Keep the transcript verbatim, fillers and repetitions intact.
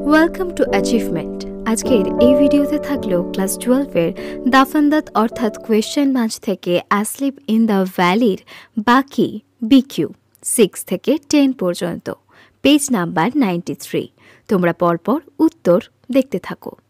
Welcome to achievement. আজকের এই ভিডিওতে থাকলো ক্লাস টুয়েলভের দাফান্দাত অর্থাৎ কোয়েশ্চেন মাঝ থেকে অ্যাসলিপ ইন দ্য ভ্যালির বাকি বিকিউ সিক্স থেকে টেন পর্যন্ত, পেজ নাম্বার নাইনটি থ্রি। তোমরা পরপর উত্তর দেখতে থাকো।